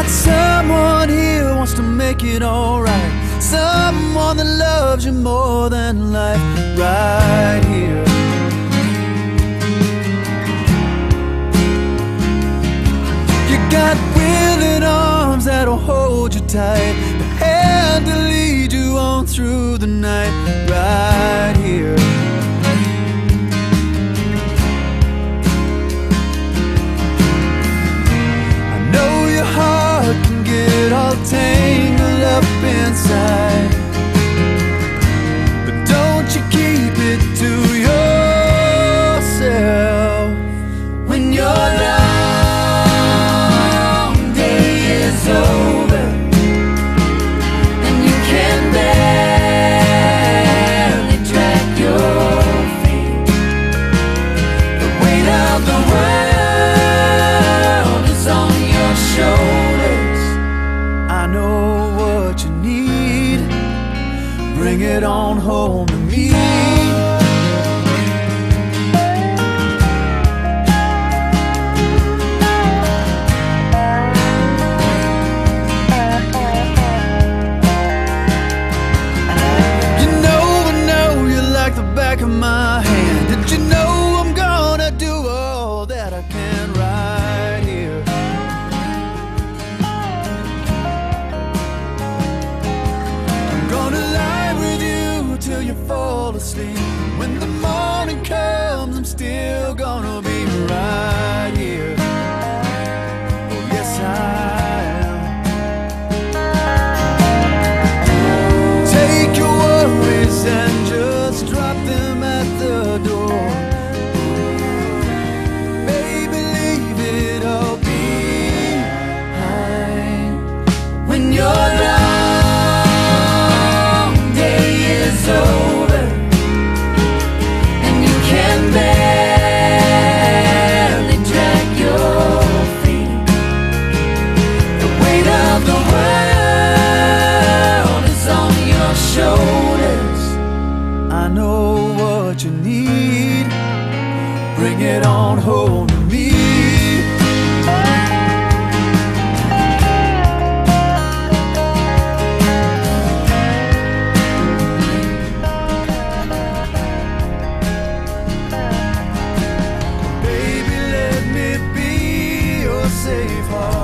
Someone here wants to make it alright. Someone that loves you more than life. Right here. You got willing arms that'll hold you tight, the hand to lead you on through the night. Right here. All tangled up inside, but don't you keep it to yourself. When your long day is over and you can barely drag your feet, the weight of the world is on your shoulders. I know what you need. Bring it on home to me. You know I know you like the back of my hand. Did you know I'm gonna do all that I can right here? Till you fall asleep. When the morning comes, I'm still gonna be right here. Oh yes I am. Take your worries and just drop them at the door. Baby, leave it all behind. When you're over and you can barely drag your feet, the weight of the world is on your shoulders. I know what you need. Bring it on home to me. Safe harbor.